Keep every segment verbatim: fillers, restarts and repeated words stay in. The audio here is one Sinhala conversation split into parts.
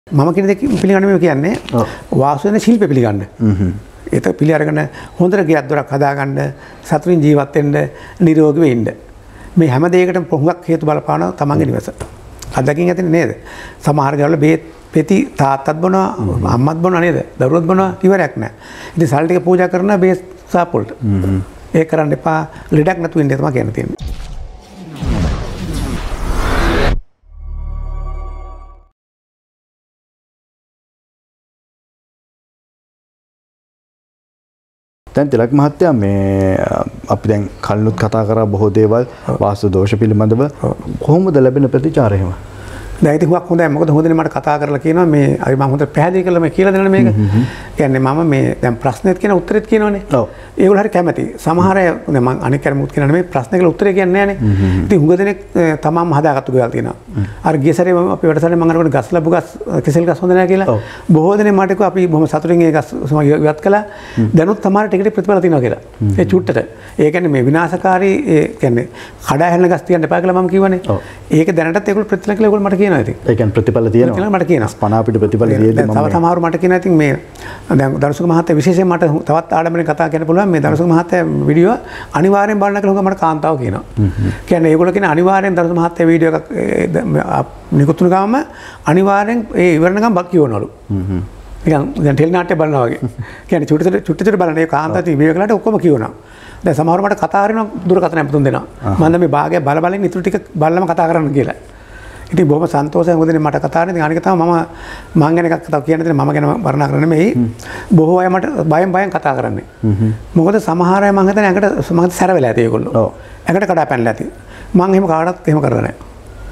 මම කියන දේ පිළිගන්නේ කියන්නේ වාස්තු වෙන ශිල්ප පිළිගන්න. ඒක පිළි අරගෙන හොඳට ගියක් දොරක් හදාගන්න සතුටින් ජීවත් වෙන්න නිරෝගීව ඉන්න. මේ හැම දෙයකටම පොහුඟක් හේතු බලපානවා තමන්ගේ නිවස. අදකින් ඇතිනේ නේද? සමහර ගාවල බේත් පෙති තාත්තත් බොනවා අම්මත් බොනවා නේද? දරුවොත් බොනවා ඉවරයක් නැහැ. ඉතින් සල් ටික පූජා කරනවා බේස් සාපොල්ට. ඒක කරන්න එපා. ලෙඩක් නැතුව ඉන්න තමයි කියන්න තියෙන්නේ. දැන් තිලක් මහත්තයා මේ අපි දැන් කලිනුත් කතා කරා බොහෝ දේවල් වාස්තු දෝෂ පිළිබඳව කොහොමද ලැබෙන ප්‍රතිචාර එහෙම? දැන් ඉතින් හුඟක් හොඳයි. මොකද හොඳනේ මට කතා කරලා කියනවා මේ අර මම හොඳට පැහැදිලි කරලා මේ කියලා දෙන්න මේක. කියන්නේ මම මේ දැන් ප්‍රශ්නෙත් කියන උත්තරෙත් කියනවනේ. ඔව්. ඒගොල්ලෝ හරි කැමැති. සමහර අය දැන් මම අනික් කර මුත් කියනවා මේ ප්‍රශ්න කියලා උත්තරේ කියන්නේ නැහැ නේ. ඉතින් හුඟ දෙනෙක් තමන්ම හදාගත්තු දේවල් තියෙනවා. අර ගිය සැරේ මම අපි වැඩසටහනේ මම අරගෙන ගස් ලැබු ගස් කෙසෙල් ගස් හොඳ නැහැ කියලා. බොහෝ දෙනෙක් මට කිව්වා අපි බොහොම සතුටින් ඒ ගස් ඉවත් කළා. දැනුත් තමයි ටික ටික ප්‍රතිඵල තියෙනවා කියලා. ඒ චුට්ටට. ඒ කියන්නේ මේ විනාශකාරී ඒ කියන්නේ කඩා හැලෙන ගස් තියන්න එපා කියලා මම කිව්වනේ. ඒක දැනටත් ඒගොල්ලෝ ප්‍රතිඵල කියලා ඒගොල්ලෝ මට කියනවා ඉතින්. ඒ කියන්නේ ප්‍රතිඵල තියෙනවා. කියලා මට කියනවා. ස්පනා අපිට ප්‍රතිඵල දෙන්නේ මම. තව සමහරව මට කියනවා ඉතින් මේ දැන් දර්ශක මහත්තයා විශේෂයෙන් මට තවත් ආඩම්බරෙන් කතා කරන්න පුළුවන් මේ දර්ශක මහත්තයා වීඩියෝ අනිවාර්යෙන් බලන්න කියලා මට කාන්තාව කියනවා. කියන්නේ ඒගොල්ලෝ කියන අනිවාර්යෙන් දර්ශක මහත්තයා වීඩියෝ එකක් නිකුත් වුණ ගමන් අනිවාර්යෙන් ඒ ඉවරනකම් බක් කියවනවලු. නිකන් දැන් ටෙලි නාට්‍ය බලනවා වගේ. කියන්නේ චුටි චුටි චුටි චුටි බලන ඒ කාන්තාව වීඩියෝ එකලට ඔක්කොම කියවනවා. දැන් සමහරව මට කතා කරනවා දුරකථන අපතුන් දෙනවා. මම දැන් මේ භාගය බල බලෙන් ඉතුරු ටික බලලම කතා කරන්න කියලා. ඉතින් බොහොම සන්තෝෂයෙන් මොකදනේ මට කතා කරන්නේ. ඉතින් අනික තමයි මම මං ගැන එකක් කතා කියන්න තියෙන මම ගැන වර්ණනා කරන්නේ නෙමෙයි. බොහෝ අය මට බයෙන් බයෙන් කතා කරන්නේ. මොකද සමහර අය මං හිතන්නේ ඇඟට මම සැර වෙලා ඇති ඒගොල්ලෝ. ඔව්. ඇඟට කඩා පැනලා ඇති. මං එහෙම කාටවත් එහෙම කරලා නැහැ.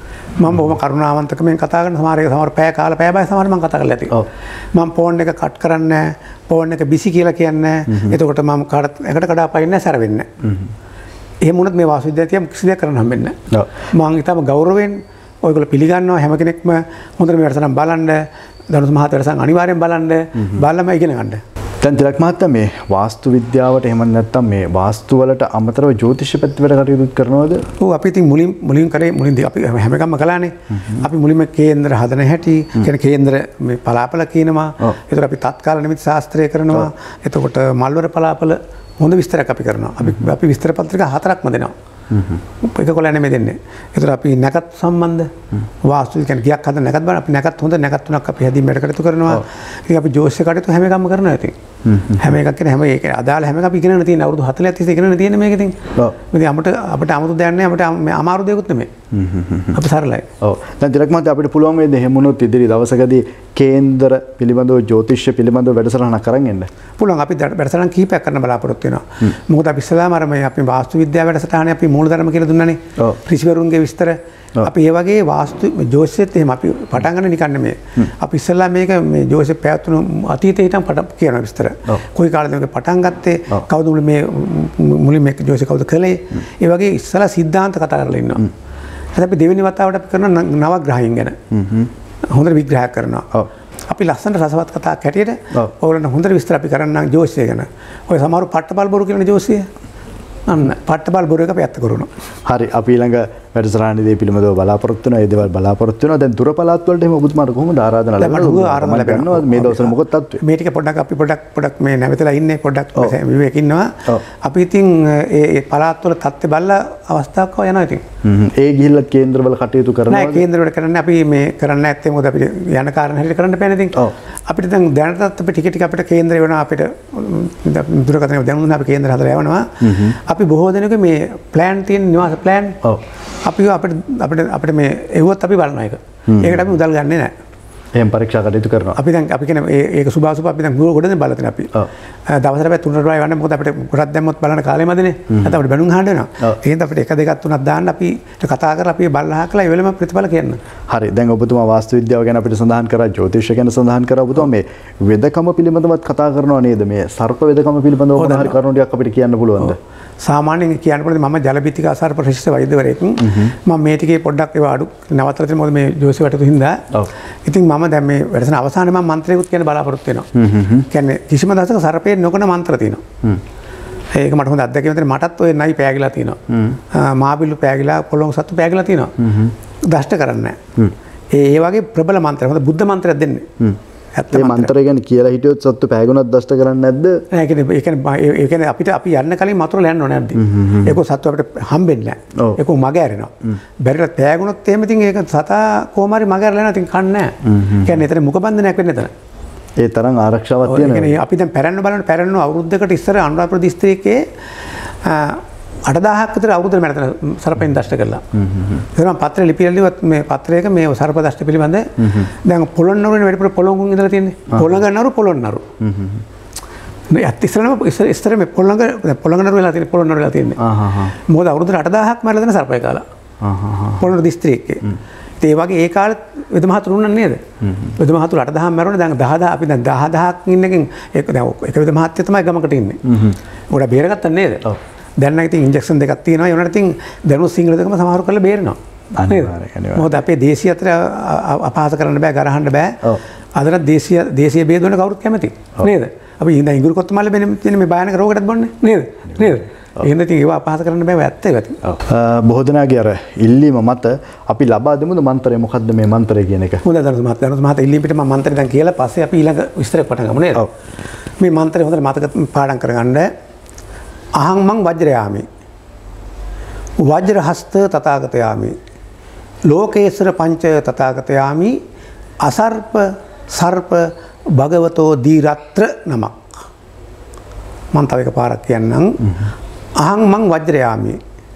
මම බොහොම කරුණාවන්තකමෙන් කතා කරන සමහර එක සමහර පැය කාලා පැය බය සමහර මං කතා කරලා ඇති. ඔව්. මම ෆෝන් එක කට් කරන්නේ නැහැ. ෆෝන් එක බිසි කියලා කියන්නේ නැහැ. එතකොට මම කාටවත් ඇඟට කඩා පයින්නේ නැහැ සැර වෙන්නේ නැහැ. එහෙම වුණත් මේ වාස්තු විද්‍යාව කිසි දෙයක් කරන්න හම්බෙන්නේ නැහැ. ඔව්. මං ඊටම ගෞරවයෙන් ඔයගොල්ලෝ පිළිගන්නවා හැම කෙනෙක්ම හොඳට මේ වැඩසටහන බලන්න දනුස් මහත් වැඩසටහන අනිවාර්යෙන් බලන්න බලලම ඉගෙන ගන්න. දැන් තිලක් මහත්තයා මේ වාස්තු විද්‍යාවට එහෙම නැත්නම් මේ වාස්තු වලට අමතරව ජ්‍යොතිෂ පැත්ත වැඩ කටයුතු කරනවද? ඔව් අපි ඉතින් මුලින් මුලින් කරේ මුලින් අපි හැම එකක්ම කළානේ. අපි මුලින්ම කේන්ද්‍ර හදන හැටි කියන්නේ කේන්ද්‍ර මේ පලාපල කියනවා. ඒතර අපි තත්කාල නිමිති ශාස්ත්‍රය කරනවා. එතකොට මල්වර පලාපල හොඳ විස්තරයක් අපි කරනවා. අපි අපි විස්තර පත්‍රිකා හතරක්ම දෙනවා. ඒක කොල්ලන්නේ මේ දෙන්නේ. ඒතර අපි නැකත් සම්බන්ධ වාස්තු කියන්නේ ගියක් හදන නැකත් බලන්න අපි නැකත් හොඳ නැකත් තුනක් අපි හැදීම වැඩ කටයුතු කරනවා. ඉතින් අපි ජෝතිෂ කටයුතු හැම එකක්ම කරනවා ඉතින්. හැම එකක් කියන හැම ඒක අදාළ හැම එකක් අපි ඉගෙනගෙන තියෙන අවුරුදු හතළිස් තිස්සේ ඉගෙනගෙන තියෙන මේක ඉතින්. ඔව්. ඉතින් අපිට අපිට 아무තු දෙයක් නැහැ අපිට අමාරු දෙයක්වත් නෙමෙයි. අපි සරලයි. ඔව්. දැන් තිලක් මහත්තයා අපිට පුළුවන් වේද එහෙම වුණොත් ඉදිරි දවසකදී කේන්දර පිළිබඳව ජ්‍යොතිෂ පිළිබඳව වැඩසටහනක් කරන් එන්න. පුළුවන් අපි වැඩසටහන් කීපයක් කරන්න බලාපොරොත්තු වෙනවා. මොකද අපි ඉස්සලාම අර මේ අපි වාස්තු විද්‍යාව වැඩසටහනේ අපි මූලධර්ම කියලා දුන්නානේ. ඔව්. ඍෂිවරුන්ගේ විස්තර අපි ඒ වගේ වාස්තු ජෝතිෂෙත් එහෙම අපි පටන් ගන්න නිකන් නෙමෙයි. අපි ඉස්සලා මේක මේ ජෝතිෂ පැවතුණු අතීතේ හිටන් පටන් කියන විස්තර. කොයි කාලෙද මේක පටන් ගත්තේ? කවුද මේ මුලින් මේක ජෝතිෂ කවුද කළේ? ඒ වගේ ඉස්සලා සිද්ධාන්ත කතා කරලා ඉන්නවා. ඊට අපි දෙවෙනි වතාවට අපි කරන නව ග්‍රහයන් ගැන. හොඳට විග්‍රහ කරනවා. අපි ලස්සනට රසවත් කතාවක් හැටියට ඕගොල්ලන්ට හොඳට විස්තර අපි කරන්නම් ජෝතිෂය ගැන. ඔය සමහරු පට්ටපල් බොරු කියන ජෝතිෂය. අන්න පට්ටපල් බොරු එක අපි ඇත්ත කරනවා. හරි අපි ළඟ වැඩසටහනේදී පිළිමදව බලාපොරොත්තු වෙනවා. ඒ දේවල් බලාපොරොත්තු වෙනවා. දැන් දුර පළාත් වලට එහෙම ඔබතුමාට කොහොමද ආරාධනා ලැබෙන්නේ? ආරාධනා ලැබෙනවා. මේ දවස්වල මොකද තත්ත්වය? මේ ටික පොඩ්ඩක් අපි පොඩ්ඩක් පොඩ්ඩක් මේ නැවතලා ඉන්නේ පොඩ්ඩක් විවේක ඉන්නවා. අපි ඉතින් ඒ පළාත් වල තත්ත්වය බලලා අවස්ථාවක් යනවා ඉතින්. ඒ ගිහිල්ලා කේන්ද්‍රවල කටයුතු කරනවා. නෑ කේන්ද්‍රවල කරන්නේ අපි මේ කරන්නේ නැත්තේ මොකද අපිට යන කාරණා හැටියට කරන්න බෑනේ ඉතින්. අපිට දැන් දැනටත් අපි ටික ටික අපිට කේන්ද්‍රය වෙනවා අපිට දුරකථන දැනුම් අපි කේන්ද්‍ර හදලා යවනවා. අපි බොහෝ දෙනෙක් මේ ප්ලෑන් තියෙන නිවාස ප්ලෑන් අපි අපිට අපිට අපිට මේ එවුවත් අපි බලනවා ඒක. ඒකට අපි මුදල් ගන්නෙ නැහැ. එහෙම පරීක්ෂා කටයුතු කරනවා. අපි දැන් අපි කියන ඒක සුභාසුභ අපි දැන් ගොඩනේ බලලා තියෙන අපි. ඔව්. දවසට පැය තුනකට වගේ වන්න මොකද අපිට ගොඩක් දැම්මොත් බලන්න කාලෙ මැදනේ. නැත්නම් අපිට බැනුම් අහන්න වෙනවා. ඒ හින්දා අපිට එක දෙකක් තුනක් දාන්න අපි කතා කරලා අපි බලලා හකලා ඒ වෙලෙම ප්‍රතිඵල කියන්න. හරි. දැන් ඔබතුමා වාස්තු විද්‍යාව ගැන අපිට සඳහන් කරා ජ්‍යොතිෂය ගැන සඳහන් කරා ඔබතුමා මේ වෙදකම පිළිබඳවත් කතා කරනවා නේද? මේ සර්ප වෙදකම පිළිබඳව මොන හරි කරුණු ටිකක් අපිට කියන්න පුළුවන්ද? සාමාන්‍යයෙන් කියන්න පුළුවන් මම ජලබිත්තික අසර්ප ශිෂ්‍ය වෛද්‍යවරයෙක්. මම මේ ටිකේ පොඩ්ඩක් ඒව අඩු නවත්තලා තියෙන මොකද මේ ජෝතිෂ වටතු හින්දා. ඔව්. ඉතින් මම දැන් මේ වැඩසටහන අවසානයේ මම මන්ත්‍රයකුත් කියන බලාපොරොත්තු වෙනවා. හ්ම් හ්ම්. කියන්නේ කිසිම දවසක සර්පේ නොකන මන්ත්‍ර තියෙනවා. හ්ම්. ඒක මට හොඳ අත්දැකීමක් තියෙනවා. මටත් ඔය නයි පෑගිලා තියෙනවා. හ්ම්. මාබිලු පෑගිලා පොළොං සත්තු පෑගිලා තියෙනවා. හ්ම් හ්ම්. දෂ්ට කරන්නේ නැහැ. හ්ම්. ඒ වගේ ප්‍රබල මන්ත්‍රයක්. හොඳ බුද්ධ මන්ත්‍රයක් දෙන්නේ. ඒ මන්ත්‍රය ගැන කියලා හිටියොත් සත්තු පැයගුණක් දෂ්ට කරන්නේ නැද්ද? නෑ ඒ කියන්නේ ඒ කියන්නේ ඒ කියන්නේ අපිට අපි යන්න කලින් මතුරල යන්න ඕනේ නැද්ද? ඒක සත්තු අපිට හම්බෙන්නේ නැහැ. ඒක මග ඇරෙනවා. බැරිලා පැයගුණොත් එහෙම ඉතින් ඒක සතා කොහොම හරි මග ඇරලා යනවා. ඉතින් කන්නේ නැහැ. ඒ කියන්නේ එතන මුඛ බන්ධනයක් වෙන්නේ එතන. ඒ තරම් ආරක්ෂාවක් තියෙනවා. ඒ කියන්නේ අපි දැන් පැරන්න බලන්න පැරන්න අවුරුද්දකට ඉස්සර අනුරාධපුර දිස්ත්‍රික්කයේ අටදාහක් විතර අවුරුද්දකට මම එතන සර්පෙන් දෂ්ට කළා. ඒක මම පත්‍රය ලිපිලා ලිව්වත් මේ පත්‍රයක මේ සර්ප දෂ්ට පිළිබඳ දැන් පොළොන්නරුවේ වැඩිපුර පොළොංගුන් ඉඳලා තියෙන්නේ. පොළොංගනරු පොළොන්නරු. මේ අතිස්සරම ඉස්සර ඉස්සර මේ පොළොංග පොළොංගනරු වෙලා තියෙන්නේ පොළොන්නරු වෙලා තියෙන්නේ. මොකද අවුරුද්දට අටදාහක් මරලා දෙන සර්පය කාලා. පොළොන්නරු දිස්ත්‍රික්කයේ. ඒ වගේ ඒ කාලෙත් වෙද මහතුරු උන්නන්නේ නේද? වෙද මහතුරු අටදාහක් මරුණා දැන් දහදාහ අපි දැන් දහදාහක් ඉන්නකින් ඒක දැන් එක වෙද මහත්ය තමයි ගමකට ඉන්නේ. උඩ බේරගත්තා නේද? ඔව්. දැන් නම් ඉතින් ඉන්ජෙක්ෂන් දෙකක් තියෙනවා. ඒ වුණාට ඉතින් දැනුත් සිංහල දෙකම සමහරු කරලා බේරෙනවා. අනිවාර්යයෙන්. මොකද අපේ දේශීය අතර අපහාස කරන්න බෑ, ගරහන්න බෑ. ඔව්. අදට දේශීය දේශීය බේද වල කවුරුත් කැමති. නේද? අපි ඉඳන් ඉඟුරු කොත්තු මල්ල බෙන මේ භයානක රෝගයකට බොන්නේ නේද? නේද? එහෙනම් ඉතින් ඒව අපහාස කරන්න බෑ ඇත්ත ඒක. ඔව්. බොහෝ දෙනාගේ අර ඉල්ලීම මත අපි ලබා දෙමුද මන්ත්‍රය මොකද්ද මේ මන්ත්‍රය කියන එක? හොඳයි දරුණු මහත්තයා. දරුණු මහත්තයා ඉල්ලීම පිට මම මන්ත්‍රය දැන් කියලා පස්සේ අපි ඊළඟ විස්තරයක් පටන් ගමු නේද? ඔව්. මේ මන්ත්‍රය හොඳට මතක පාඩම් කරගන්න. අහං මං වජ්‍රයාමි. වජ්‍ර හස්ත තථාගතයාමි. ලෝකේශ්වර පංච තථාගතයාමි. අසර්ප සර්ප භගවතෝ දීරත්‍ර නමක්. මම තව එක පාරක් කියන්නම්. අහං මං වජ්‍රයාමි.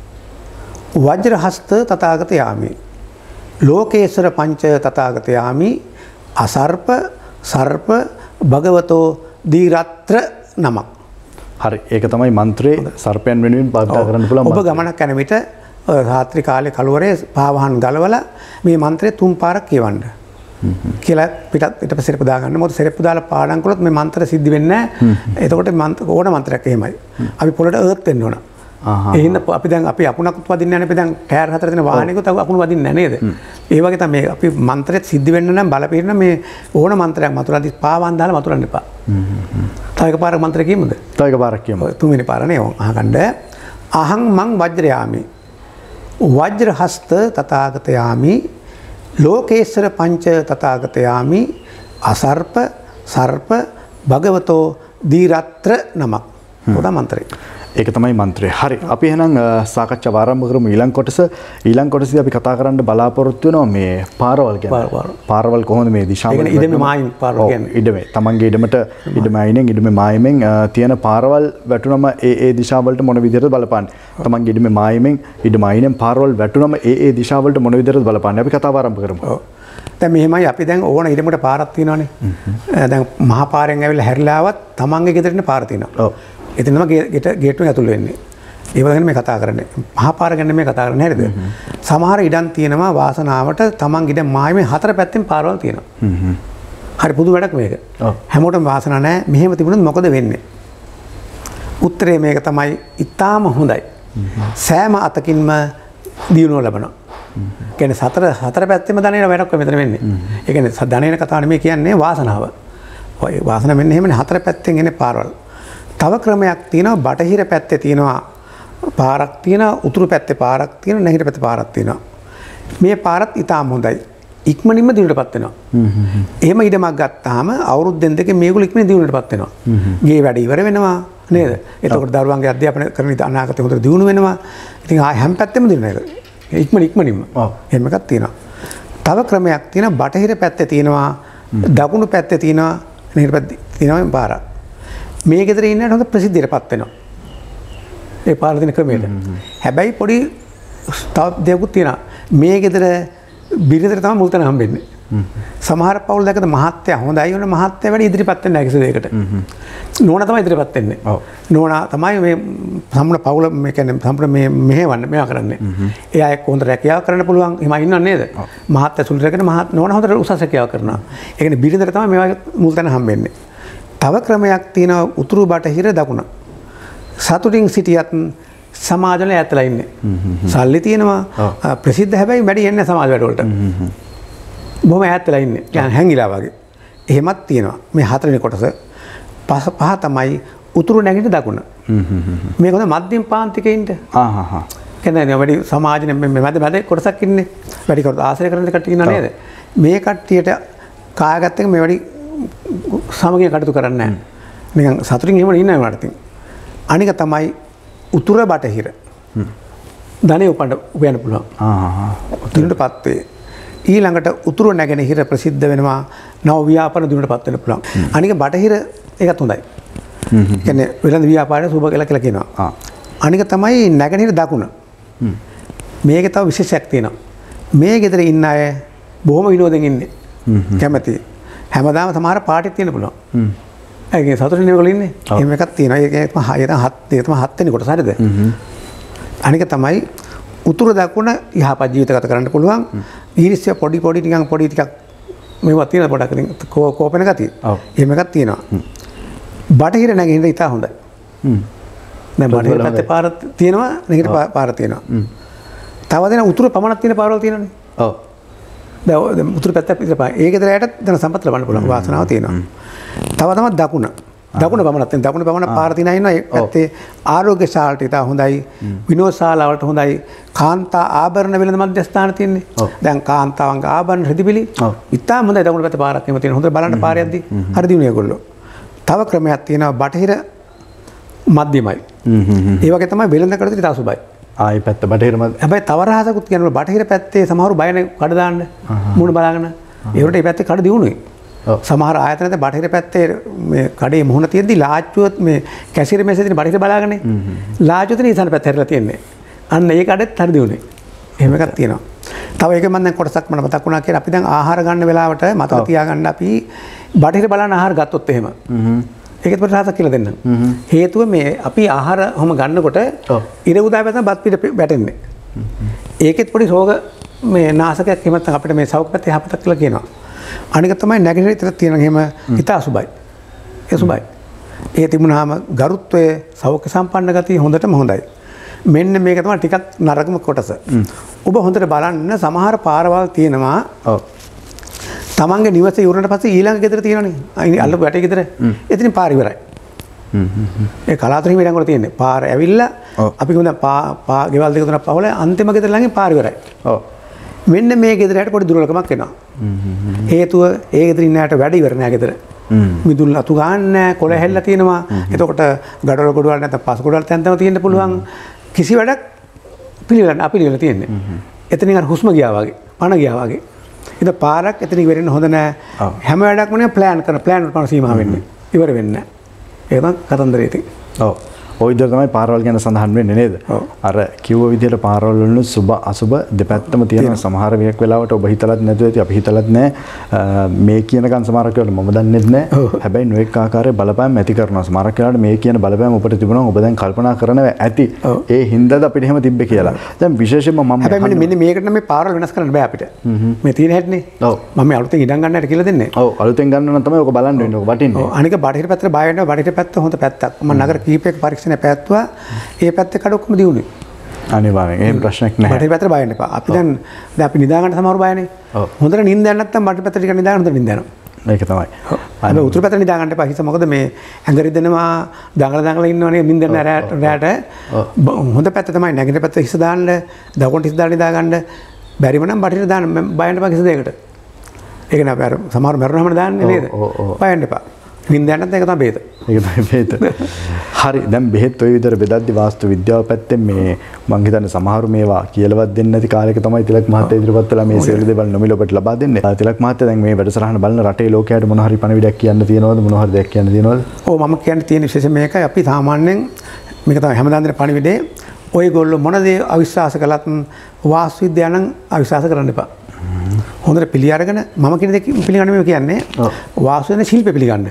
වජ්‍ර හස්ත තථාගතයාමි. ලෝකේශ්වර පංච තථාගතයාමි. අසර්ප සර්ප භගවතෝ දීරත්‍ර නමක්. හරි ඒක තමයි මන්ත්‍රේ සර්පයන් වෙනුවෙන් පාවිච්චි කරන්න පුළුවන්. ඔබ ගමනක් යන විට රාත්‍රී කාලේ කලවරේ පාවහන් ගලවලා මේ මන්ත්‍රය තුන් පාරක් කියවන්න. කියලා පිටත් ඊට පස්සේ සෙරප්පු දාගන්න. මොකද සෙරප්පු දාලා පාඩම් කළොත් මේ මන්ත්‍ර සිද්ධ වෙන්නේ නැහැ. එතකොට මන්ත්‍ර ඕන මන්ත්‍රයක් එහෙමයි. අපි පොළට අර්ත් වෙන්න ඕන. ඒ හින්දා අපි දැන් අපි අකුණකුත් වදින්නේ නැහැ. අපි දැන් ටයර් හතර දෙන වාහනයකුත් අකුණු වදින්නේ නැහැ නේද? ඒ වගේ තමයි අපි මන්ත්‍රෙත් සිද්ධ වෙන්න නම් බලපින්න මේ ඕන මන්ත්‍රයක් මතුරද්දි පාවන් දාලා මතුරන්න එපා. තව එක පාරක් මන්ත්‍රය කියමුද? තව එක පාරක් කියමු. තුන්වෙනි පාර නේ අහගන්න. අහං මං වජ්‍රයාමි. වජ්‍ර හස්ත තථාගතයාමි. ලෝකේශ්වර පංච තථාගතයාමි. අසර්ප සර්ප භගවතෝ දීරත්‍ර නමක්. පොත මන්ත්‍රය. ඒක තමයි මන්ත්‍රය. හරි. අපි එහෙනම් සාකච්ඡාව ආරම්භ කරමු ඊළඟ කොටස. ඊළඟ කොටසදී අපි කතා කරන්න බලාපොරොත්තු වෙනවා මේ පාරවල් ගැන. පාරවල් කොහොමද මේ දිශාව වල ඉඩමේ මායිම් පාරවල් කියන්නේ. ඉඩමේ. තමන්ගේ ඉඩමට ඉඩම අයිනෙන් ඉඩමේ මායිමෙන් තියෙන පාරවල් වැටුනම ඒ ඒ දිශාවලට මොන විදිහටද බලපාන්නේ. තමන්ගේ ඉඩමේ මායිමෙන් ඉඩම අයිනෙන් පාරවල් වැටුනම ඒ ඒ දිශාවලට මොන විදිහටද බලපාන්නේ. අපි කතාව ආරම්භ කරමු. ඔව්. දැන් මෙහෙමයි අපි දැන් ඕන ඉඩමකට පාරක් තියෙනවානේ. දැන් මහා පාරෙන් ඇවිල්ලා හැරිලා ආවත් තමන්ගේ ගෙදරට පාර තියෙනවා. ඔව්. එතනම ගේට ගේට්ටුවෙන් ඇතුල් වෙන්නේ. ඒව ගැන මේ කතා කරන්නේ. මහා පාර ගැන මේ කතා කරන්නේ හරිද? සමහර ඉඩම් තියෙනවා වාසනාවට තමන් ඉඩම් මායිමේ හතර පැත්තෙන් පාරවල් තියෙනවා. හරි පුදු වැඩක් මේක. හැමෝටම වාසනාව නැහැ. මෙහෙම තිබුණොත් මොකද වෙන්නේ? උත්තරේ මේක තමයි ඊටාම හොඳයි. සෑම අතකින්ම දියුණුව ලබනවා. කියන්නේ සතර හතර පැත්තෙම ධනෙන වැඩක් මෙතන වෙන්නේ. ඒ කියන්නේ ධනෙන කතාව නෙමෙයි කියන්නේ වාසනාව. ඔය වාසනාව වෙන්නේ එහෙමනේ හතර පැත්තෙන් එන්නේ පාරවල්. තව ක්‍රමයක් තියෙනවා බටහිර පැත්තේ තියෙනවා පාරක් තියෙනවා උතුරු පැත්තේ පාරක් තියෙනවා නැහිර පැත්තේ පාරක් තියෙනවා මේ පාරත් ඊටාම හොඳයි ඉක්මනින්ම දිනුවටපත් වෙනවා එහෙම ඉඩමක් ගත්තාම අවුරුද්දෙන් දෙකේ මේගොල්ලෝ ඉක්මනින් දිනුවටපත් වෙනවා ගේ වැඩ ඉවර වෙනවා නේද එතකොට දරුවන්ගේ අධ්‍යාපන කරන අනාගතේ හොඳට දියුණු වෙනවා ඉතින් ආ හැම පැත්තෙම දිනුන එක ඉක්මන ඉක්මනින්ම එහෙම එකක් තියෙනවා තව ක්‍රමයක් තියෙනවා බටහිර පැත්තේ තියෙනවා දකුණු පැත්තේ තියෙනවා නැහිර පැත්තේ තියෙනවා පාරක් මේ ගෙදර ඉන්නට හොඳ ප්‍රසිද්ධියටපත් වෙනවා. ඒ පාර දෙන ක්‍රමයට. හැබැයි පොඩි තව දෙයක්ත් තියෙනවා. මේ ගෙදර බිරිඳට තමයි මුල් තැන හම්බෙන්නේ. සමහර පවුල් දැකද මහත්තයා හොඳයි වුණ මහත්තයා වැඩි ඉදිරිපත් වෙන්නේ නැහැ කිසි දෙයකට. නෝනා තමයි ඉදිරිපත් වෙන්නේ. ඔව්. නෝනා තමයි මේ සම්පූර්ණ පවුල මේ කියන්නේ සම්පූර්ණ මේ මෙහෙවන්නේ මේවා කරන්නේ. එයා එක්ක හොඳ රැකියාව කරන්න පුළුවන්. එහෙම ඉන්නව නේද? මහත්තයා සුළු රැකගෙන මහත් නෝනා හොඳට උසස් රැකියාව කරනවා. ඒ කියන්නේ බිරිඳට තමයි මේවා මුල් තැන හම්බෙන්නේ. තව ක්‍රමයක් තියෙනවා උතුරු බටහිර දකුණ. සතුටින් සිටියත් සමාජවල ඈතලා ඉන්නේ. සල්ලි තියෙනවා ප්‍රසිද්ධ හැබැයි වැඩි එන්නේ සමාජ වැඩ වලට. බොහොම ඈතලා ඉන්නේ. يعني හැංගිලා වගේ. එහෙමත් තියෙනවා. මේ හතරවෙනි කොටස පහ තමයි උතුරු නැගෙනහිර දකුණ. මේක හොඳ මධ්‍යම පාන්තිකයින්ට. ආ හා හා. කියන්නේ වැඩි සමාජයේ මේ මැද මැද කොටසක් ඉන්නේ. වැඩි කොට ආශ්‍රය කරන කට්ටිය ඉන්නව නේද? මේ කට්ටියට කායගත එක මේ වැඩි සමගිය කටයුතු කරන්නේ නැහැ. නිකන් සතුටින් එහෙම ඉන්නව මට. අනික තමයි උතුර බටහිර. ධනෙ උපන්න උපයන්න පුළුවන්. ආහ්. උතුරටපත් වේ. ඊළඟට උතුර නැගෙනහිර ප්‍රසිද්ධ වෙනවා නව ව්‍යාපාර දිනුවටපත් වෙන්න පුළුවන්. අනික බටහිර ඒකත් හොඳයි. හ්ම් හ්ම්. කියන්නේ වෙළඳ ව්‍යාපාරය සුබ කියලා කියලා කියනවා. ආ. අනික තමයි නැගෙනහිර දකුණ. හ්ම්. මේකේ තව විශේෂයක් තියෙනවා. මේ ගෙදර ඉන්න අය බොහොම විනෝදෙන් ඉන්නේ. හ්ම් හ්ම්. කැමති. හැමදාම සමහර පාටිත් තියෙන්න පුළුවන්. හ්ම්. ඒකේ සතුටින් ඒගොල්ලෝ ඉන්නේ. එහෙම එකක් තියෙනවා. ඒකේ තමයි හත් ඒක තමයි හත් වෙනි කොටස හරියද? හ්ම් හ්ම්. අනික තමයි උතුර දකුණ යහපත් ජීවිත ගත කරන්න පුළුවන්. ඊර්ෂ්‍ය පොඩි පොඩි නිකන් පොඩි ටිකක් මේවා තියෙන පොඩක් ඉතින් කෝපන ගතිය. ඔව්. එහෙම එකක් තියෙනවා. බටහිර නැගෙනහිර ඉතා හොඳයි. හ්ම්. දැන් බටහිර පැත්තේ පාර තියෙනවා නැගෙනහිර පාර තියෙනවා. හ්ම්. තව දෙන උතුර පමණක් තියෙන පාරවල් තියෙනවනේ. ඔව්. දැන් උතුර පැත්තේ පිටර පාර. ඒක දරයට දැන් සම්පත් ලබන්න පුළුවන් වාසනාව තියෙනවා. තව තමයි දකුණ. දකුණ පමණක් තියෙන දකුණ පමණ පාර තිනා ඉන්නවා. ඒ පැත්තේ ආරෝග්‍ය ශාලාට ඉතා හොඳයි. විනෝද ශාලාවලට හොඳයි. කාන්තා ආභරණ වෙළඳ මධ්‍යස්ථාන තියෙන්නේ. දැන් කාන්තාවන්ගේ ආභරණ රිදිබිලි ඉතා හොඳයි. දකුණ පැත්තේ පාරක් එහෙම තියෙන. හොඳට බලන්න පාරේ යද්දි හරි දිනුනේ ඒගොල්ලෝ. තව ක්‍රමයක් තියෙනවා බටහිර මධ්‍යමයි. ඒ වගේ තමයි වෙළඳ කටයුතු ඉතා සුබයි. ආයි පැත්ත බටහිර මධ්‍ය. හැබැයි තව රහසකුත් කියනවා බටහිර පැත්තේ සමහරු බයනේ කඩ දාන්න. මුණ බලාගෙන. ඒකට මේ පැත්තේ කඩ දිනුනේ. සමහර ආයතනද බටහිර පැත්තේ මේ කඩේ මුහුණ තියෙද්දි ලාච්චුවත් මේ කැසියර් මේසේ තියෙන බටහිර බලාගනේ ලාච්චුවත් ඉස්සන පැත්ත හැරලා තියෙන්නේ. අන්න ඒ කඩෙත් හරි දිනුනේ. එහෙම එකක් තියෙනවා. තව ඒක මම දැන් කොටසක් මට මතක් වුණා කියලා අපි දැන් ආහාර ගන්න වෙලාවට මතක තියාගන්න අපි බටහිර බලන ආහාර ගත්තොත් එහෙම. ඒකත් පොඩි රහසක් කියලා දෙන්නම්. හේතුව මේ අපි ආහාර හැම ගන්නකොට ඉර උදා පැත්තෙන් බත් පිට වැටෙන්නේ. ඒකෙත් පොඩි රෝග මේ නාශකයක් එහෙම නැත්නම් අපිට මේ සෞඛ්‍ය පැත්තේ යහපතක් කියලා කියනවා. අනික තමයි නැගෙනහිර විතර තියෙන හැම ඉතා සුබයි. ඒ සුබයි. ඒ තිබුණාම ගරුත්වයේ සෞඛ්‍ය සම්පන්න ගතිය හොඳටම හොඳයි. මෙන්න මේක තමයි ටිකක් නරකම කොටස. ඔබ හොඳට බලන්න සමහර පාරවල් තියෙනවා. ඔව්. තමන්ගේ නිවසේ ඉවරනට පස්සේ ඊළඟ ගෙදර තියෙනවනේ. අල්ලපු වැටේ ගෙදර. එතනින් පාර ඉවරයි. හ්ම් හ්ම්. ඒ කලාතුරකින් ඉඩම් වල තියෙන්නේ. පාර ඇවිල්ලා අපි කියමු දැන් පා පා ගෙවල් දෙක තුනක් පහවල අන්තිම ගෙදර ළඟින් පාර ඉවරයි. ඔව්. මෙන්න මේ ගෙදරට පොඩි දුර්වලකමක් එනවා. හේතුව ඒ ගෙදර ඉන්න අයට වැඩ ඉවර නෑ ගෙදර. මිදුල් අතු ගන්න නෑ, කොළ හැල්ලලා තියෙනවා. එතකොට ගඩොල ගොඩවල් නැත්නම් පස් ගොඩවල් තැන් තැන් තියෙන්න පුළුවන්. කිසි වැඩක් පිළිවෙල අපිළිවෙල තියෙන්නේ. එතනින් අර හුස්ම ගියා වගේ, පණ ගියා වගේ. ඉතින් පාරක් එතනින් ඉවරෙන්න හොඳ නෑ. හැම වැඩක්ම නේ ප්ලෑන් කරන ප්ලෑන් වලට පණ සීමා වෙන්නේ. ඉවර වෙන්නේ නෑ. ඒක තමයි කතන්දරේ ඉතින්. ඔව්. ඔය විදිහට තමයි පාරවල් ගැන සඳහන් වෙන්නේ නේද? අර කිව්ව විදිහට පාරවල් වල සුබ අසුබ දෙපැත්තම තියෙනවා. සමහර වෙලක් වෙලාවට ඔබ හිතලත් නැතුව ඇති අපි හිතලත් නැහැ. මේ කියනකන් සමහරක් වෙලාවට මම දන්නෙත් නැහැ. හැබැයි නොඑක ආකාරයේ බලපෑම් ඇති කරනවා. සමහරක් වෙලාවට මේ කියන බලපෑම් ඔබට තිබුණා ඔබ දැන් කල්පනා කරනවා ඇති. ඒ හින්දාද අපිට එහෙම තිබ්බේ කියලා. දැන් විශේෂයෙන්ම මම හැබැයි මෙන්න මේකට නම් මේ පාරවල් වෙනස් කරන්න බෑ අපිට. මේ තියෙන හැටිනේ. ඔව්. මම මේ අලුතෙන් ඉඩම් ගන්න හැටි කියලා දෙන්නේ. ඔව් අලුතෙන් ගන්න නම් තමයි ඔක බලන්න වෙන්නේ. ඔක වටින්නේ. ඔව් අනික බටහිර පැත්තට බය වෙනවා. බටහිර පැත්ත හොඳ පැත්තක්. මම නගර කීපයක පරීක්ෂණය පැවැත්තුවා. ඒ පැත්තේ කඩ ඔක්කොම දිනුනේ. අනිවාර්යෙන්. එහෙම ප්‍රශ්නයක් නැහැ. බටහිර පැත්තට බය වෙන්න එපා. අපි දැන් දැන් අපි නිදා ගන්න සමහරව බයනේ. ඔව්. හොඳට නිින්ද යන්න නැත්නම් බටහිර පැත්තට ටිකක් නිදා ගන්න හොඳට නිින්ද යනවා. ඒක තමයි. අර උතුරු පැත්තට නිදා ගන්න එපා. හිත මොකද මේ ඇඟ රිදෙනවා දඟල දඟල ඉන්නවනේ නිින්ද යන රැට. හොඳ පැත්ත තමයි නැගිටින පැත්ත හිස දාන්න, දකුණට හිස දාන්න නිදා ගන්න. බැරිම නම් බටහිර දාන්න බය වෙන්න එපා කිසි දෙයකට. ඒක නෑ අපි අර සමහර මරුණාම දාන්නේ නේද? බය වෙන්න එපා. නිින්ද යන්න නැත්නම් ඒක තමයි බේත. ඒක තමයි බේත. හරි දැන් බෙහෙත් ඔය විදිහට බෙදද්දි වාස්තු විද්‍යාව පැත්තෙන් මේ මං හිතන්නේ සමහරු මේවා කියලාවත් දෙන්නේ නැති කාලයක තමයි තිලක් මහත්තයා ඉදිරිපත් කළා මේ සියලු දේවල් නොමිල ඔබට ලබා දෙන්නේ. තිලක් මහත්තයා දැන් මේ වැඩසටහන බලන රටේ ලෝකයට මොන හරි පණවිඩයක් කියන්න තියෙනවද මොන හරි දෙයක් කියන්න තියෙනවද? ඔව් මම කියන්න තියෙන විශේෂ මේකයි අපි සාමාන්‍යයෙන් මේක තමයි හැමදාම දෙන පණවිඩේ ඔයගොල්ලෝ මොන දේ අවිශ්වාස කළත් වාස්තු විද්‍යාව නම් අවිශ්වාස කරන්න එපා. හොඳට පිළි අරගෙන මම කියන දේ පිළිගන්න මේ කියන්නේ වාස්තුවේ ශිල්ප පිළිගන්න.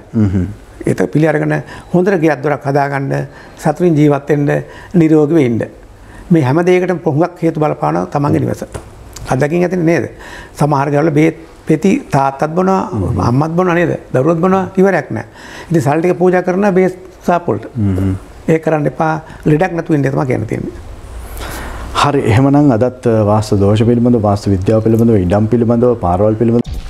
ඒක පිළි අරගෙන හොඳට ගියක් දොරක් හදාගන්න සතුටින් ජීවත් වෙන්න නිරෝගී වෙන්න. මේ හැම දෙයකටම පොහුණක් හේතු බලපානවා තමන්ගේ නිවස. අදකින් ඇතිනේ නේද? සමහර ගාවල බේත් පෙති තාත්තත් බොනවා අම්මත් බොනවා නේද? දරුවොත් බොනවා ඉවරයක් නැහැ. ඉතින් සල් ටික පූජා කරනවා බේස් සාපොල්ට. ඒක කරන්න එපා ලෙඩක් නැතුව ඉන්න තමයි කියන්න තියෙන්නේ. හරි එහෙමනම් අදත් වාස්තු දෝෂ පිළිබඳව වාස්තු විද්‍යාව පිළිබඳව ඉඩම් පිළිබඳව පාරවල් පිළිබඳව